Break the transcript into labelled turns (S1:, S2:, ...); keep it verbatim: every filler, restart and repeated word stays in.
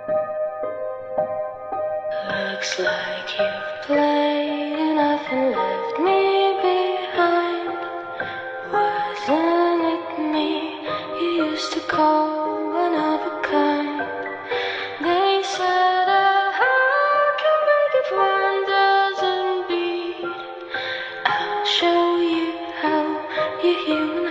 S1: Looks like you've played enough and left me behind. Wasn't it me you used to call one of a kind? They said a heart can break if one doesn't beat. I'll show you how you're human.